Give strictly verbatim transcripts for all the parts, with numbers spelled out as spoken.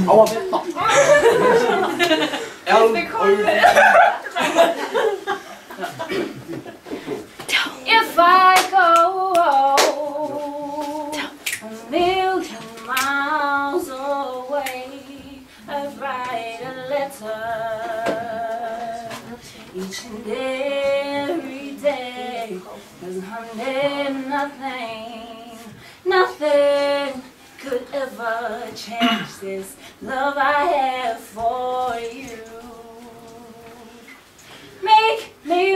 Oh, I bet not. If I go a million miles away, I'd write a letter each and every day. 'Cause honey, nothing, nothing could ever change this love I have for you. Make me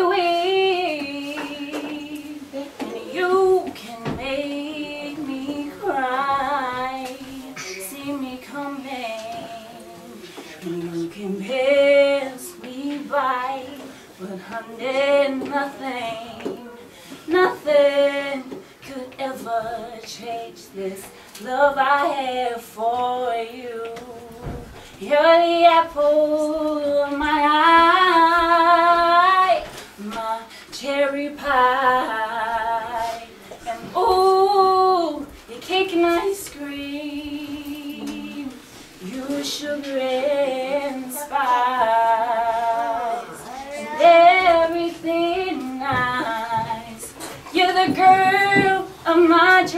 weep, and you can make me cry. See me coming, and you can pass me by. But honey, nothing, nothing could ever change this love I have for you. You're the apple of my eye, my cherry pie, and ooh, your cake and ice cream, your sugar and spice, and everything nice. You're the girl of my dreams.